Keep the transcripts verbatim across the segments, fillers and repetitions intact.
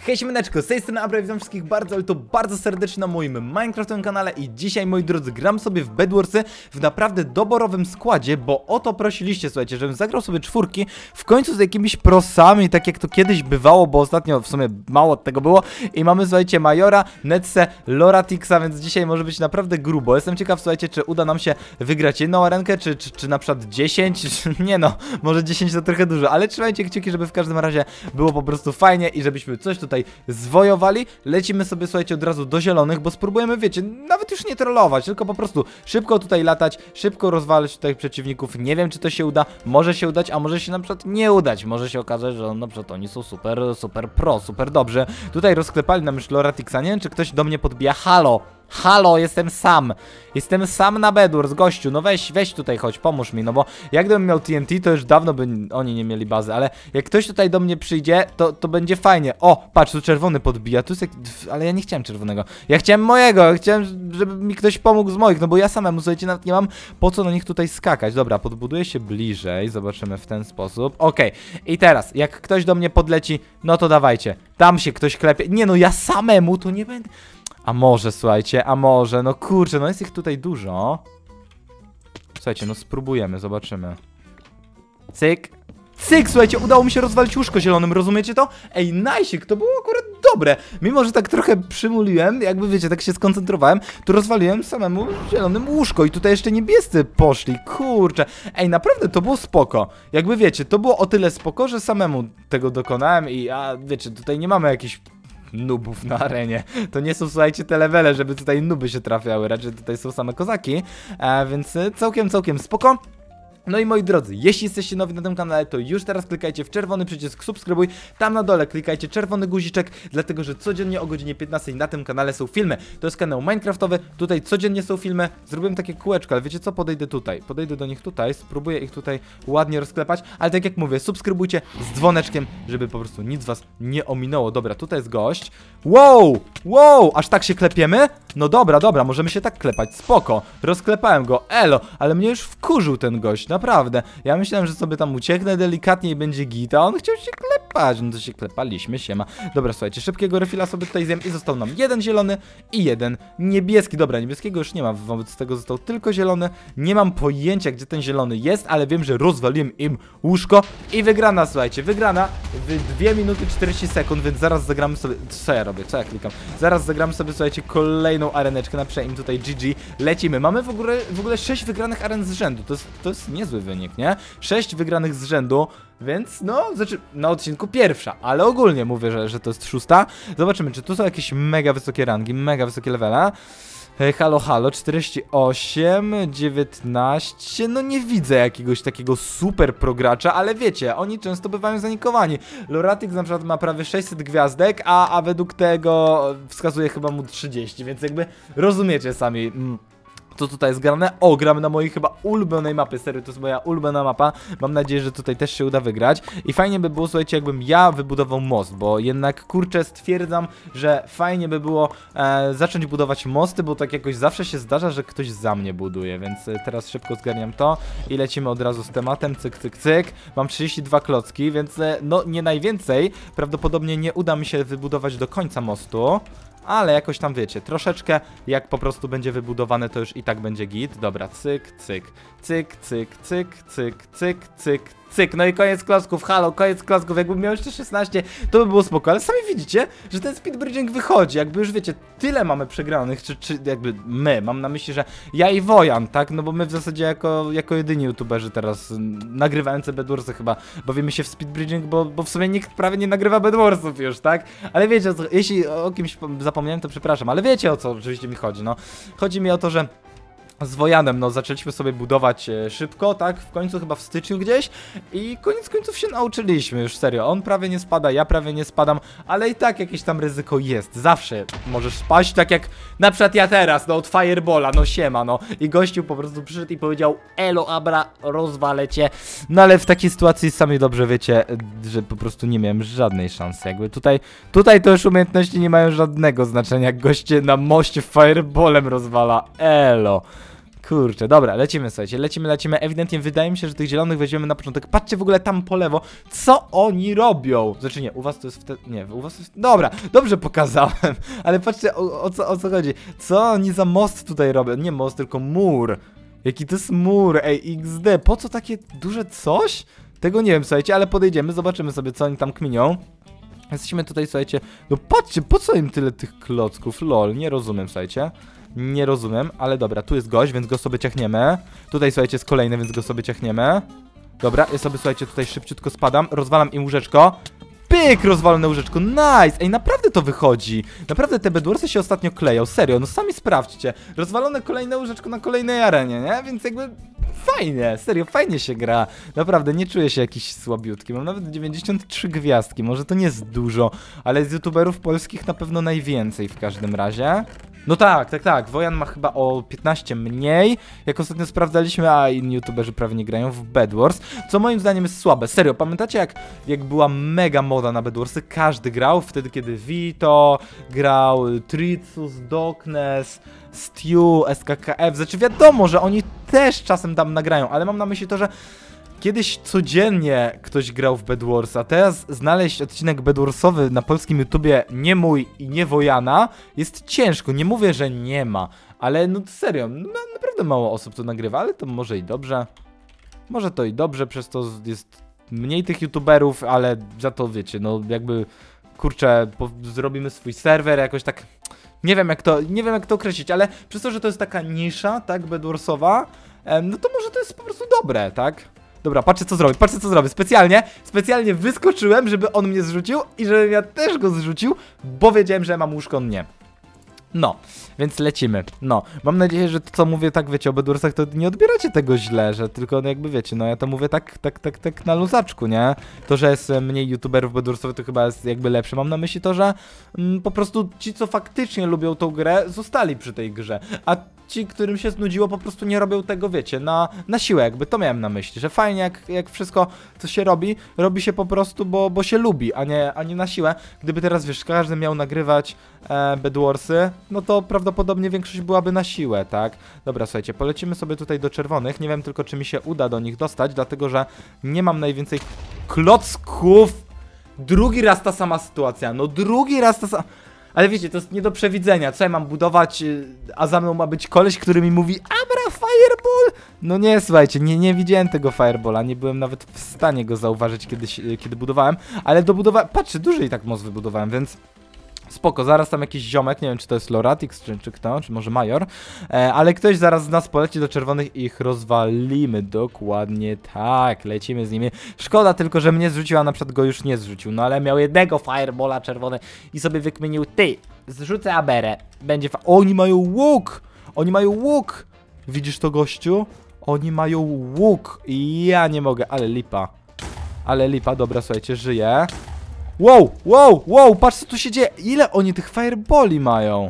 Hej siemaneczko, z tej strony Abra, witam wszystkich bardzo, ale to bardzo serdecznie na moim Minecraftowym kanale i dzisiaj, moi drodzy, gram sobie w Bedwarsy w naprawdę doborowym składzie, bo o to prosiliście, słuchajcie, żebym zagrał sobie czwórki w końcu z jakimiś prosami, tak jak to kiedyś bywało, bo ostatnio w sumie mało tego było i mamy, słuchajcie, Majora, Netse, Loratixa, więc dzisiaj może być naprawdę grubo. Jestem ciekaw, słuchajcie, czy uda nam się wygrać jedną arenkę, czy, czy, czy na przykład dziesięć, nie no, może dziesięć to trochę dużo, ale trzymajcie kciuki, żeby w każdym razie było po prostu fajnie i żebyśmy coś tutaj zwojowali. Lecimy sobie, słuchajcie, od razu do zielonych, bo spróbujemy, wiecie, nawet już nie trollować, tylko po prostu szybko tutaj latać, szybko rozwalać tutaj przeciwników. Nie wiem, czy to się uda, może się udać, a może się na przykład nie udać. Może się okazać, że na przykład oni są super, super pro, super dobrze. Tutaj rozklepali nam już Loratixa, nie wiem, czy ktoś do mnie podbija. Halo! Halo, jestem sam. Jestem sam na Bedwars, gościu. No weź, weź tutaj chodź, pomóż mi, no bo jak gdybym miał T N T, to już dawno by oni nie mieli bazy, ale jak ktoś tutaj do mnie przyjdzie, to, to będzie fajnie. O, patrz, tu czerwony podbija, tu jest jak... ale ja nie chciałem czerwonego. Ja chciałem mojego, ja chciałem, żeby mi ktoś pomógł z moich, no bo ja samemu, słuchajcie, nawet nie mam po co na nich tutaj skakać. Dobra, podbuduję się bliżej, zobaczymy w ten sposób. Okej, okay. I teraz, jak ktoś do mnie podleci, no to dawajcie. Tam się ktoś klepie. Nie no, ja samemu to nie będę... A może, słuchajcie, a może, no kurczę, no jest ich tutaj dużo. Słuchajcie, no spróbujemy, zobaczymy. Cyk. Cyk, słuchajcie, udało mi się rozwalić łóżko zielonym, rozumiecie to? Ej, najsik, to było akurat dobre. Mimo, że tak trochę przymuliłem, jakby wiecie, tak się skoncentrowałem, to rozwaliłem samemu zielonym łóżko i tutaj jeszcze niebiescy poszli, kurczę. Ej, naprawdę to było spoko. Jakby wiecie, to było o tyle spoko, że samemu tego dokonałem i, a wiecie, tutaj nie mamy jakichś nubów na arenie. To nie są, słuchajcie, te levele, żeby tutaj nuby się trafiały, raczej tutaj są same kozaki, e, więc całkiem, całkiem spoko. No i moi drodzy, jeśli jesteście nowi na tym kanale, to już teraz klikajcie w czerwony przycisk subskrybuj, tam na dole klikajcie czerwony guziczek, dlatego że codziennie o godzinie piętnastej na tym kanale są filmy. To jest kanał Minecraftowy, tutaj codziennie są filmy, zrobiłem takie kółeczko, ale wiecie co, podejdę tutaj, podejdę do nich tutaj, spróbuję ich tutaj ładnie rozklepać, ale tak jak mówię, subskrybujcie z dzwoneczkiem, żeby po prostu nic was nie ominęło. Dobra, tutaj jest gość. Wow, wow, aż tak się klepiemy? No dobra, dobra, możemy się tak klepać, spoko, rozklepałem go, elo, ale mnie już wkurzył ten gość. Naprawdę, ja myślałem, że sobie tam ucieknę delikatnie i będzie git, a on chciał się klepać, no to się klepaliśmy, siema. Dobra, słuchajcie, szybkiego refila sobie tutaj zjem i został nam jeden zielony i jeden niebieski. Dobra, niebieskiego już nie ma, wobec tego został tylko zielony. Nie mam pojęcia, gdzie ten zielony jest, ale wiem, że rozwaliłem im łóżko i wygrana, słuchajcie, wygrana w dwie minuty czterdzieści sekund, więc zaraz zagramy sobie, co ja robię, co ja klikam, zaraz zagramy sobie, słuchajcie, kolejną areneczkę, napiszę im tutaj G G, lecimy. Mamy w ogóle, w ogóle sześć wygranych aren z rzędu, to jest, to jest nie niezły wynik, nie? sześć wygranych z rzędu, więc no, znaczy na odcinku pierwsza, ale ogólnie mówię, że, że to jest szósta. Zobaczymy, czy tu są jakieś mega wysokie rangi, mega wysokie levele. Hey, halo, halo, czterdzieści osiem, dziewiętnaście, no nie widzę jakiegoś takiego super progracza, ale wiecie, oni często bywają zanikowani. Loratix na przykład ma prawie sześćset gwiazdek, a, a według tego wskazuje chyba mu trzydzieści, więc jakby rozumiecie sami. Mm. To tutaj jest grane. O, gramy na mojej chyba ulubionej mapy. Serio, to jest moja ulubiona mapa. Mam nadzieję, że tutaj też się uda wygrać. I fajnie by było, słuchajcie, jakbym ja wybudował most, bo jednak, kurczę, stwierdzam, że fajnie by było e, zacząć budować mosty, bo tak jakoś zawsze się zdarza, że ktoś za mnie buduje, więc e, teraz szybko zgarniam to i lecimy od razu z tematem, cyk, cyk, cyk. Mam trzydzieści dwa klocki, więc e, no nie najwięcej. Prawdopodobnie nie uda mi się wybudować do końca mostu. Ale jakoś tam wiecie, troszeczkę jak po prostu będzie wybudowane, to już i tak będzie git. Dobra, cyk, cyk, cyk, cyk, cyk, cyk, cyk, cyk, cyk. No i koniec klocków, halo, koniec klocków. Jakbym miał jeszcze szesnaście, to by było spoko. Ale sami widzicie, że ten speedbridging wychodzi. Jakby już wiecie, tyle mamy przegranych, czy, czy jakby my, mam na myśli, że ja i Wojan, tak? No bo my w zasadzie jako, jako jedyni youtuberzy teraz nagrywający Bedwarsy chyba bawimy się w speedbridging, bo, bo w sumie nikt prawie nie nagrywa Bedwarsów już, tak? Ale wiecie, o co, jeśli o kimś zapomniałem, to przepraszam, ale wiecie, o co oczywiście mi chodzi, no. Chodzi mi o to, że z Wojanem, no, zaczęliśmy sobie budować e, szybko, tak, w końcu chyba w styczniu gdzieś i koniec końców się nauczyliśmy, już serio, on prawie nie spada, ja prawie nie spadam, ale i tak jakieś tam ryzyko jest, zawsze możesz spaść, tak jak na przykład ja teraz, no, od Fireballa, no siema, no, i gościu po prostu przyszedł i powiedział, elo Abra, rozwalę cię, no ale w takiej sytuacji sami dobrze wiecie, że po prostu nie miałem żadnej szansy, jakby tutaj, tutaj to już umiejętności nie mają żadnego znaczenia, jak goście na moście Fireballem rozwala, elo. Kurczę, dobra, lecimy, słuchajcie, lecimy, lecimy. Ewidentnie wydaje mi się, że tych zielonych weźmiemy na początek. Patrzcie w ogóle tam po lewo, co oni robią. Znaczy nie, u was to jest wtedy, nie, u was to jest, dobra, dobrze pokazałem. Ale patrzcie, o, o, co, o co chodzi. Co oni za most tutaj robią? Nie most, tylko mur. Jaki to jest mur, ej, iks de. Po co takie duże coś? Tego nie wiem, słuchajcie, ale podejdziemy, zobaczymy sobie, co oni tam kminią. Jesteśmy tutaj, słuchajcie, no patrzcie, po co im tyle tych klocków, lol, nie rozumiem, słuchajcie. Nie rozumiem, ale dobra, tu jest gość, więc go sobie ciachniemy. Tutaj, słuchajcie, jest kolejny, więc go sobie ciachniemy. Dobra, ja sobie, słuchajcie, tutaj szybciutko spadam, rozwalam im łóżeczko. Pyk, rozwalone łóżeczko, nice! Ej, naprawdę to wychodzi. Naprawdę te Bedwarsy się ostatnio kleją, serio, no sami sprawdźcie. Rozwalone kolejne łóżeczko na kolejnej arenie, nie? Więc jakby fajnie, serio, fajnie się gra. Naprawdę, nie czuję się jakiś słabiutki. Mam nawet dziewięćdziesiąt trzy gwiazdki, może to nie jest dużo, ale z youtuberów polskich na pewno najwięcej w każdym razie. No tak, tak, tak, Wojan ma chyba o piętnaście mniej, jak ostatnio sprawdzaliśmy, a inni youtuberzy prawie nie grają w Bedwars, co moim zdaniem jest słabe. Serio, pamiętacie jak, jak była mega moda na Bedwarsy? Każdy grał, wtedy kiedy Vito grał, Tricus, Doknes, Stew, S K K F, znaczy wiadomo, że oni też czasem tam nagrają, ale mam na myśli to, że kiedyś codziennie ktoś grał w Bedwars, a teraz znaleźć odcinek Bedwarsowy na polskim YouTubie nie mój i nie Wojana jest ciężko. Nie mówię, że nie ma, ale no serio, no, naprawdę mało osób to nagrywa, ale to może i dobrze. Może to i dobrze, przez to jest mniej tych YouTuberów, ale za to wiecie, no jakby kurczę, zrobimy swój serwer jakoś tak. Nie wiem jak to, nie wiem jak to określić, ale przez to, że to jest taka nisza, tak, Bedwarsowa, no to może to jest po prostu dobre, tak? Dobra, patrzcie co zrobię, patrzcie co zrobię, specjalnie, specjalnie wyskoczyłem, żeby on mnie zrzucił i żebym ja też go zrzucił, bo wiedziałem, że mam łóżko, on nie. No, więc lecimy, no, mam nadzieję, że to co mówię, tak wiecie, o Bedwarsach to nie odbieracie tego źle, że tylko no jakby wiecie, no ja to mówię tak, tak, tak, tak na luzaczku, nie? To, że jest mniej youtuberów bedwarsowych to chyba jest jakby lepsze, mam na myśli to, że mm, po prostu ci, co faktycznie lubią tą grę, zostali przy tej grze, a ci, którym się znudziło, po prostu nie robią tego, wiecie, na, na siłę, jakby to miałem na myśli, że fajnie jak, jak wszystko, co się robi, robi się po prostu, bo, bo się lubi, a nie, a nie na siłę. Gdyby teraz, wiesz, każdy miał nagrywać e, Bedwarsy, no to prawdopodobnie większość byłaby na siłę, tak? Dobra, słuchajcie, polecimy sobie tutaj do czerwonych, nie wiem tylko, czy mi się uda do nich dostać, dlatego, że nie mam najwięcej klocków. Drugi raz ta sama sytuacja, no drugi raz ta sama... Ale wiecie, to jest nie do przewidzenia, co ja mam budować, a za mną ma być koleś, który mi mówi Abra, fireball! No nie, słuchajcie, nie, nie widziałem tego fireballa, nie byłem nawet w stanie go zauważyć, kiedy, kiedy budowałem, ale dobudowałem, patrzcie, dużo i tak most wybudowałem, więc... Spoko, zaraz tam jakiś ziomek, nie wiem czy to jest Loratix, czy, czy kto, czy może Major, e, ale ktoś zaraz z nas poleci do czerwonych i ich rozwalimy, dokładnie tak, lecimy z nimi. Szkoda tylko, że mnie zrzucił, a na przykład go już nie zrzucił, no ale miał jednego firebola czerwony i sobie wykminił, ty, zrzucę Aberę, będzie fa... Oni mają łuk, oni mają łuk, widzisz to gościu? Oni mają łuk i ja nie mogę, ale lipa, ale lipa, dobra słuchajcie, żyję. Wow, wow, wow, patrz co tu się dzieje. Ile oni tych fireballi mają?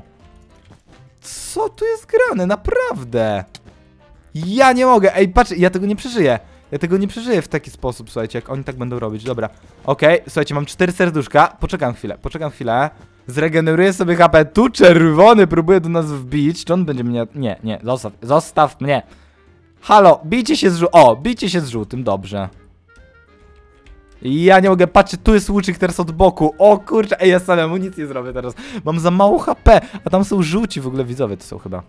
Co tu jest grane, naprawdę? Ja nie mogę, ej, patrz, ja tego nie przeżyję. Ja tego nie przeżyję w taki sposób, słuchajcie, jak oni tak będą robić, dobra. Okej, okay, słuchajcie, mam cztery serduszka. Poczekam chwilę, poczekam chwilę. Zregeneruję sobie H P. Tu czerwony próbuje do nas wbić. Czy on będzie mnie... Nie, nie, zostaw, zostaw mnie. Halo, bijcie się z żółtym. O, bijcie się z żółtym, dobrze. Ja nie mogę, patrzcie, tu jest łuczyk teraz od boku. O kurczę, ej, ja sam amunicję zrobię teraz. Mam za mało H P, a tam są żółci w ogóle widzowie, to są chyba.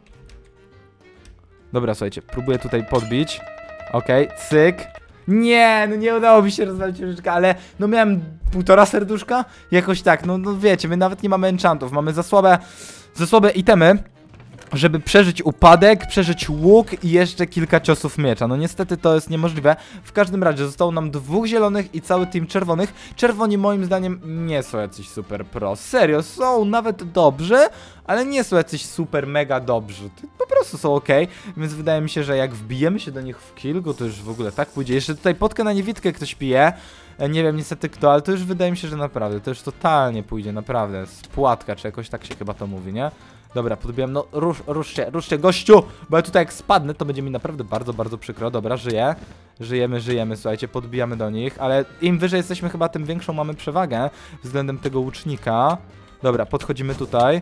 Dobra, słuchajcie, próbuję tutaj podbić. Okej, okay, cyk. Nie, no nie udało mi się rozwalić łuczka, ale no miałem półtora serduszka. Jakoś tak, no, no wiecie, my nawet nie mamy enchantów, mamy za słabe, za słabe itemy, żeby przeżyć upadek, przeżyć łuk i jeszcze kilka ciosów miecza. No niestety to jest niemożliwe. W każdym razie zostało nam dwóch zielonych i cały team czerwonych. Czerwoni moim zdaniem nie są jacyś super pro. Serio, są nawet dobrzy, ale nie są jacyś super mega dobrzy. Po prostu są ok, więc wydaje mi się, że jak wbijemy się do nich w kilku, to już w ogóle tak pójdzie. Jeszcze tutaj potkę na niewidkę ktoś pije. Nie wiem niestety kto, ale to już wydaje mi się, że naprawdę, to już totalnie pójdzie, naprawdę. Spłatka, czy jakoś tak się chyba to mówi, nie? Dobra, podbijam, no rusz, ruszcie, ruszcie, gościu, bo ja tutaj jak spadnę, to będzie mi naprawdę bardzo, bardzo przykro. Dobra, żyję, żyjemy, żyjemy, słuchajcie, podbijamy do nich, ale im wyżej jesteśmy chyba, tym większą mamy przewagę względem tego łucznika. Dobra, podchodzimy tutaj.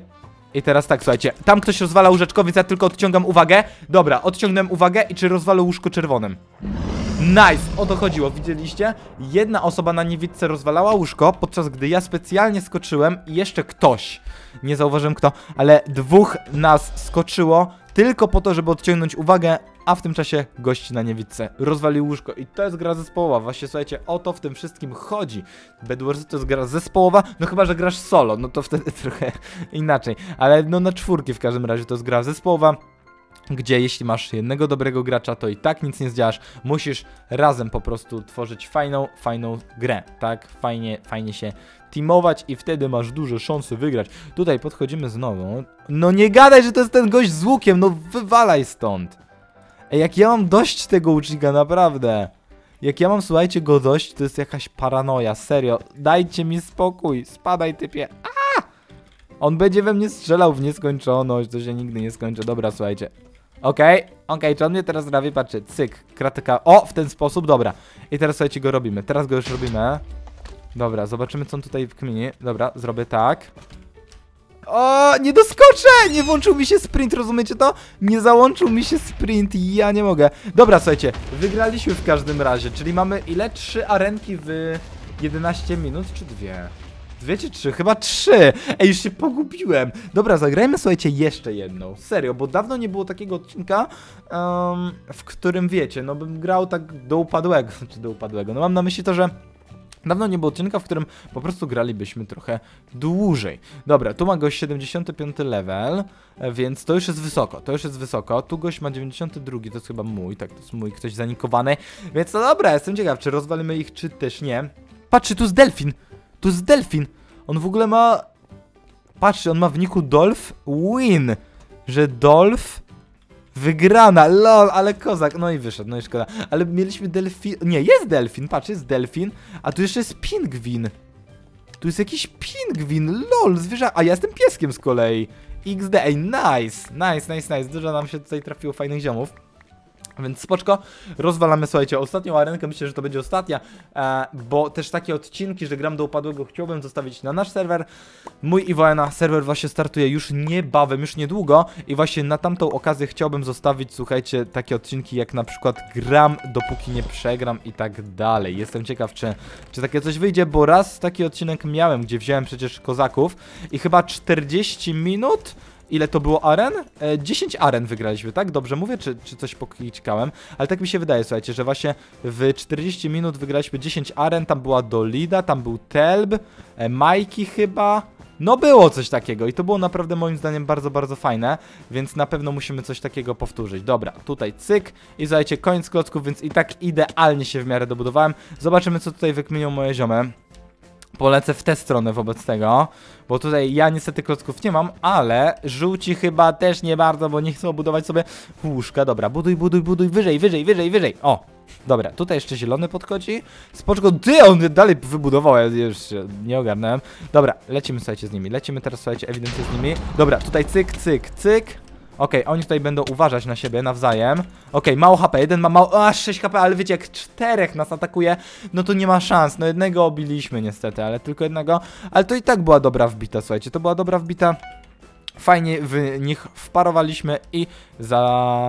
I teraz tak, słuchajcie, tam ktoś rozwala łóżeczko, więc ja tylko odciągam uwagę. Dobra, odciągnąłem uwagę i czy rozwalę łóżko czerwonym. Nice, o to chodziło, widzieliście? Jedna osoba na niewidce rozwalała łóżko, podczas gdy ja specjalnie skoczyłem i jeszcze ktoś, nie zauważyłem kto, ale dwóch nas skoczyło tylko po to, żeby odciągnąć uwagę, a w tym czasie gość na niewidce rozwalił łóżko. I to jest gra zespołowa, właśnie słuchajcie, o to w tym wszystkim chodzi. Bed Wars to jest gra zespołowa, no chyba, że grasz solo, no to wtedy trochę inaczej. Ale no na czwórki w każdym razie to jest gra zespołowa, gdzie jeśli masz jednego dobrego gracza, to i tak nic nie zdziałasz. Musisz razem po prostu tworzyć fajną, fajną grę, tak? Fajnie, fajnie się teamować i wtedy masz duże szanse wygrać. Tutaj podchodzimy znowu. No nie gadaj, że to jest ten gość z łukiem, no wywalaj stąd. Ej, jak ja mam dość tego łucznika, naprawdę. Jak ja mam, słuchajcie, go dość, to jest jakaś paranoja, serio. Dajcie mi spokój, spadaj typie. A! On będzie we mnie strzelał w nieskończoność, to się nigdy nie skończy. Dobra, słuchajcie. Okej, okay, okej, okay, czy on mnie teraz trafi? Patrzcie, cyk, kratka. O, w ten sposób, dobra. I teraz, słuchajcie, go robimy. Teraz go już robimy. Dobra, zobaczymy, co on tutaj wkmieni. Dobra, zrobię tak. O, nie doskoczę! Nie włączył mi się sprint, rozumiecie to? Nie załączył mi się sprint i ja nie mogę. Dobra, słuchajcie, wygraliśmy w każdym razie, czyli mamy ile? Trzy arenki w jedenaście minut, czy dwie? Dwie czy trzy? Chyba trzy! Ej, już się pogubiłem. Dobra, zagrajmy, słuchajcie, jeszcze jedną. Serio, bo dawno nie było takiego odcinka, um, w którym, wiecie, no bym grał tak do upadłego, czy do upadłego. No mam na myśli to, że dawno nie było odcinka, w którym po prostu gralibyśmy trochę dłużej. Dobra, tu ma gość siedemdziesiąty piąty level, więc to już jest wysoko, to już jest wysoko. Tu gość ma dziewięćdziesiąty drugi, to jest chyba mój, tak, to jest mój, ktoś zanikowany. Więc no dobra, jestem ciekaw, czy rozwalimy ich, czy też nie. Patrzcie, tu jest delfin, tu jest delfin. On w ogóle ma... Patrzcie, on ma w niku Dolph Win, że Dolph... Wygrana, lol, ale kozak, no i wyszedł, no i szkoda. Ale mieliśmy delfin, nie, jest delfin, patrz, jest delfin, a tu jeszcze jest pingwin. Tu jest jakiś pingwin, lol, zwierzę, a ja jestem pieskiem z kolei. X D, ej, nice, nice, nice, nice, dużo nam się tutaj trafiło fajnych ziomów. Więc spoczko, rozwalamy, słuchajcie, ostatnią arenkę, myślę, że to będzie ostatnia, e, bo też takie odcinki, że gram do upadłego, chciałbym zostawić na nasz serwer. Mój i Woena serwer właśnie startuje już niebawem, już niedługo i właśnie na tamtą okazję chciałbym zostawić, słuchajcie, takie odcinki jak na przykład gram, dopóki nie przegram i tak dalej. Jestem ciekaw, czy, czy takie coś wyjdzie, bo raz taki odcinek miałem, gdzie wziąłem przecież kozaków i chyba czterdzieści minut... Ile to było aren? E, dziesięć aren wygraliśmy, tak? Dobrze mówię, czy, czy coś poklikałem? Ale tak mi się wydaje, słuchajcie, że właśnie w czterdzieści minut wygraliśmy dziesięć aren, tam była Dolida, tam był Telb, e, Majki chyba. No było coś takiego i to było naprawdę moim zdaniem bardzo, bardzo fajne, więc na pewno musimy coś takiego powtórzyć. Dobra, tutaj cyk i słuchajcie, koniec klocków, więc i tak idealnie się w miarę dobudowałem. Zobaczymy, co tutaj wykminią moje ziomy. Polecę w tę stronę wobec tego, bo tutaj ja niestety klocków nie mam, ale żółci chyba też nie bardzo, bo nie chcą budować sobie łóżka. Dobra, buduj, buduj, buduj, wyżej, wyżej, wyżej, wyżej. O, dobra, tutaj jeszcze zielony podchodzi. Spoczko, ty, on dalej wybudował, ja już się nie ogarnąłem. Dobra, lecimy, słuchajcie, z nimi, lecimy teraz, słuchajcie, ewidentnie z nimi. Dobra, tutaj cyk, cyk, cyk. Okej, okay, oni tutaj będą uważać na siebie nawzajem. Okej, okay, mało H P, jeden ma mało, aż sześć H P, ale wiecie, jak czterech nas atakuje, no to nie ma szans. No jednego obiliśmy niestety, ale tylko jednego. Ale to i tak była dobra wbita, słuchajcie, to była dobra wbita. Fajnie w nich wparowaliśmy i za...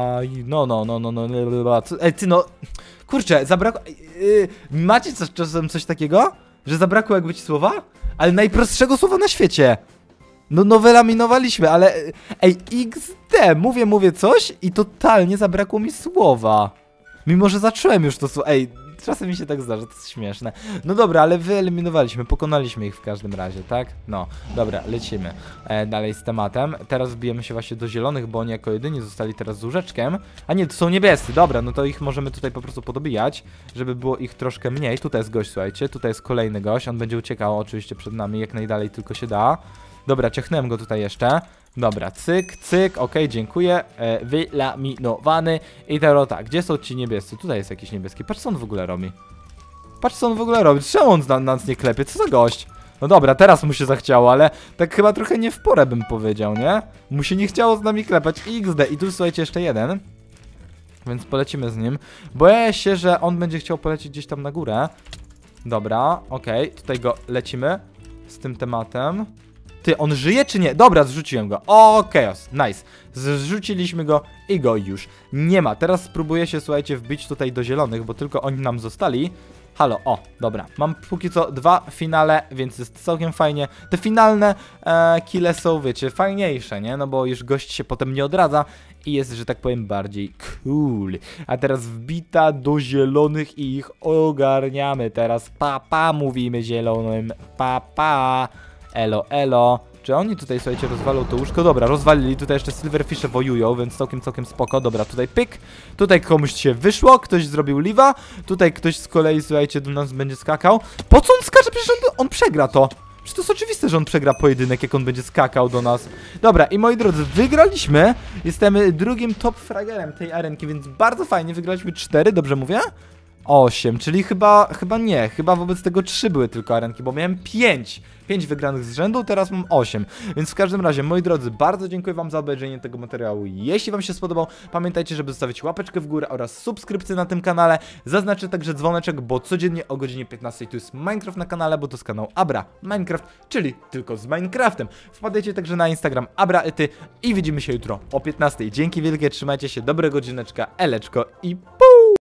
No, no, no, no, no, no, ej, ty no... Kurczę, zabrakło... Yy, macie coś, czasem coś takiego? Że zabrakło jakby ci słowa? Ale najprostszego słowa na świecie. No, no wylaminowaliśmy, ale... Ej, X D, mówię, mówię coś i totalnie zabrakło mi słowa. Mimo, że zacząłem już to słowo... Ej, czasem mi się tak zdarza, to jest śmieszne. No dobra, ale wyeliminowaliśmy, pokonaliśmy ich w każdym razie, tak? No, dobra, lecimy e, dalej z tematem. Teraz wbijemy się właśnie do zielonych, bo oni jako jedyni zostali teraz z łóżeczkiem. A nie, to są niebiescy, dobra, no to ich możemy tutaj po prostu podobijać, żeby było ich troszkę mniej. Tutaj jest gość, słuchajcie, tutaj jest kolejny gość, on będzie uciekał oczywiście przed nami, jak najdalej tylko się da. Dobra, ciechnąłem go tutaj jeszcze. Dobra, cyk, cyk, okej, okay, dziękuję. E, wylaminowany. I teraz tak, gdzie są ci niebiescy? Tutaj jest jakiś niebieski. Patrz, co on w ogóle robi. Patrz, co on w ogóle robi. Czemu on na nas nie klepie? Co za gość? No dobra, teraz mu się zachciało, ale tak chyba trochę nie w porę bym powiedział, nie? Mu się nie chciało z nami klepać. X D. I tu słuchajcie, jeszcze jeden. Więc polecimy z nim. Boję się, że on będzie chciał polecieć gdzieś tam na górę. Dobra, okej, okay, tutaj go lecimy z tym tematem. Ty, on żyje czy nie? Dobra, zrzuciłem go. O, chaos, nice. Zrzuciliśmy go i go już nie ma. Teraz spróbuję się, słuchajcie, wbić tutaj do zielonych, bo tylko oni nam zostali. Halo, o, dobra. Mam póki co dwa finale, więc jest całkiem fajnie. Te finalne e, kille są, wiecie, fajniejsze, nie? No bo już gość się potem nie odradza i jest, że tak powiem, bardziej cool. A teraz wbita do zielonych i ich ogarniamy. Teraz papa, pa, mówimy zielonym. Papa, pa. Elo, elo. Czy oni tutaj, słuchajcie, rozwalą to łóżko? Dobra, rozwalili, tutaj jeszcze silverfishe wojują, więc całkiem, całkiem spoko. Dobra, tutaj pyk, tutaj komuś się wyszło, ktoś zrobił liwa, tutaj ktoś z kolei, słuchajcie, do nas będzie skakał. Po co on skacze? Przecież on, on przegra to. Przecież to jest oczywiste, że on przegra pojedynek, jak on będzie skakał do nas. Dobra, i moi drodzy, wygraliśmy. Jesteśmy drugim top fragerem tej arenki, więc bardzo fajnie, wygraliśmy cztery, dobrze mówię? osiem, czyli chyba, chyba nie, chyba wobec tego trzy były tylko arenki, bo miałem pięć. pięć wygranych z rzędu, teraz mam osiem. Więc w każdym razie, moi drodzy, bardzo dziękuję wam za obejrzenie tego materiału. Jeśli wam się spodobał, pamiętajcie, żeby zostawić łapeczkę w górę oraz subskrypcję na tym kanale. Zaznaczę także dzwoneczek, bo codziennie o godzinie piętnastej tu jest Minecraft na kanale, bo to jest kanał Abra Minecraft, czyli tylko z Minecraftem. Wpadajcie także na Instagram AbraEty i widzimy się jutro o piętnastej. Dzięki wielkie, trzymajcie się, dobrego dzineczka, eleczko i